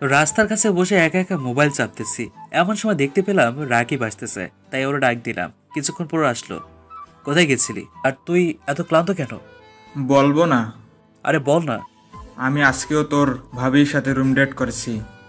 রাস্তার কাছে বসে একা একা মোবাইল চাপতেছি, এমন সময় দেখতে পেলাম রাকিব আসতেছে, তাই ওরা ডাক দিলাম। কিছুক্ষণ পর আসলো। কোথায় গেছিলি? আর তুই এত ক্লান্ত কেন? বলবো না। আরে বল না। আমি আজকেও তোর ভাবির সাথে রুম ডেট করেছি।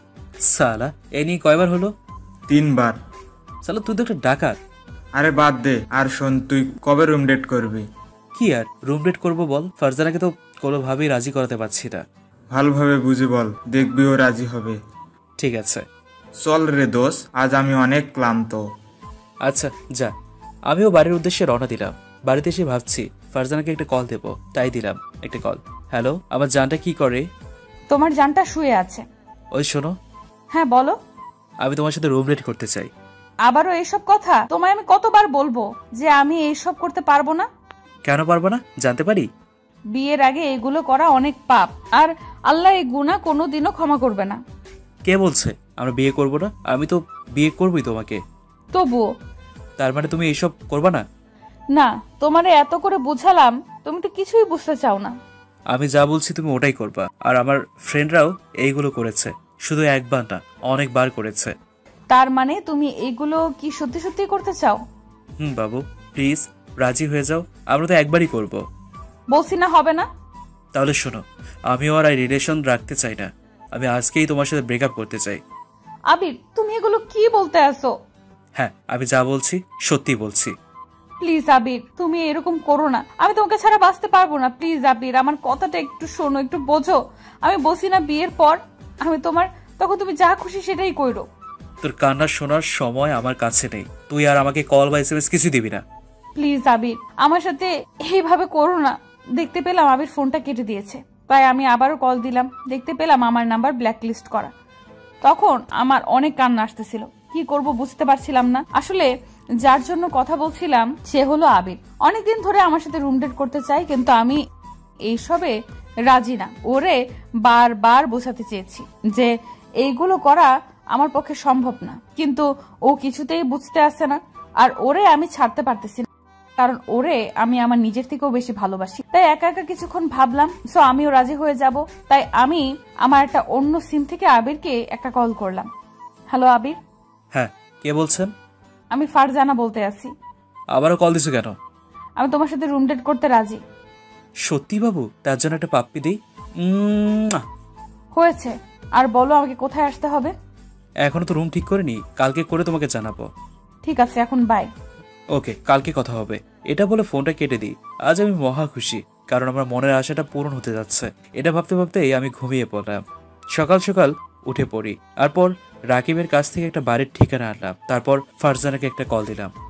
সালা, এ নিয়ে কয়বার হলো? 3 বার। সালা, তুই তো একটা ডাকাত। আরে বাদ দে, আর শোন, তুই কবে রুম ডেট করবি? কি আর রুম ডেট করবো বল? ফারজানাকে তো কোনোভাবেই রাজি করাতে পারছি না। ভালোভাবে বুঝে বল, দেখবি ও রাজি হবে। ঠিক আছে। চল রে দোষ, আজ আমি অনেক ক্লান্ত। আচ্ছা যা। আমিও বাড়ির উদ্দেশ্যে রওনা দিলাম। বাড়িতে এসে ভাবছি ফারজানাকে একটা কল দেবো, তাই দিলাম একটা কল। হ্যালো, আমার জানটা কি করে? তোমার জানটা শুয়ে আছে। ওই শোনো। হ্যাঁ বলো। আমি তোমার সাথে রুম ডেট করতে চাই। আবারও এইসব কথা? তোমায় আমি কতবার বলবো যে আমি এইসব করতে পারবো না? কেন পারবো না জানতে পারি? বিয়ের আগে এগুলো করা অনেক পাপ, আর আল্লাহ এই গুনাহ কোনোদিনও ক্ষমা করবে না। কে বলছে আমরা বিয়ে করব না? আমি তো বিয়ে করবই তোমাকে। তবুও? তার মানে তুমি এইসব করবা না? না, তোমারে এত করে বুঝালাম, তুমি তো কিছুই বুঝতে চাও না। আমি যা বলছি তুমি ওটাই করবা। আর আমার ফ্রেন্ডরাও এইগুলো করেছে, শুধু একবার না, অনেকবার করেছে। তার মানে তুমি এগুলো কি সত্যি সত্যি করতে চাও? বাবু প্লিজ রাজি হয়ে যাও, আমরা তো একবারই করব। বলছি না হবে না। তাহলে শোনো, আমিও আর এই রিলেশন রাখতে চাই না। আমি আজকেই তোমার সাথে ব্রেকআপ করতে চাই। আবির, তুমি এগুলো কি বলতে আসো? হ্যাঁ, আমি যা বলছি সত্যি বলছি। প্লিজ আবির, তুমি এরকম করো না। আমি তোমাকে ছাড়া বাঁচতে পারবো না। প্লিজ আবির, আমার কথাটা একটু শোনো, একটু বোঝো। আমি বলছি না বিয়ের পর আমি তোমার, তখন তুমি যা খুশি সেটাই কইরো। তোর কান্না শোনার সময় আমার কাছে নেই। তুই আর আমাকে কল বা SMS কিছু দিবি না। প্লিজ আবির, আমার সাথে এইভাবে করো না। দেখতে পেলাম আবির ফোনটা কেটে দিয়েছে, তাই আমি আবারও কল দিলাম। দেখতে পেলাম আমার নাম্বার ব্ল্যাকলিস্ট করা। তখন আমার অনেক কান্না আসতেছিল, কি করব বুঝতে পারছিলাম না। আসলে যার জন্য কথা বলছিলাম সে হলো আবির। অনেকদিন ধরে আমার সাথে রুম ডেট করতে চাই, কিন্তু আমি এইসবে রাজি না। ওরে বারবার বোঝাতে চেয়েছি যে এইগুলো করা আমার পক্ষে সম্ভব না, কিন্তু ও কিছুতেই বুঝতে আসছে না। আর ওরে আমি ছাড়তে পারতেছি না, কারণ ওরে আমি আমার নিজের থেকেও বেশি ভালোবাসি। তাই একা একা কিছুক্ষণ ভাবলাম, সো আমিও রাজি হয়ে যাব। তাই আমি আমার একটা অন্য সিম থেকে আবিরকে একটা কল করলাম। হ্যালো আবির। হ্যাঁ, কে বলছেন? আমি ফারজানা বলতে আছি। আবারও কল দিছো কেন? আমি তোমার সাথে রুম ডেট করতে রাজি। সত্যি বাবু? তার জন্য একটা পাপ্পি দিই। হয়েছে, আর বলো আমাকে কোথায় আসতে হবে? এখনো তো রুম ঠিক করিনি, কালকে করে তোমাকে জানাবো। ঠিক আছে, এখন বাই। ওকে, কালকে কথা হবে। এটা বলে ফোনটা কেটে দিই। আজ আমি মহা খুশি, কারণ আমার মনের আশাটা পূরণ হতে যাচ্ছে। এটা ভাবতে ভাবতেই আমি ঘুমিয়ে পড়লাম। সকাল সকাল উঠে পড়ি, তারপর রাকিবের কাছ থেকে একটা বাড়ির ঠিকানা আনলাম। তারপর ফারজানাকে একটা কল দিলাম।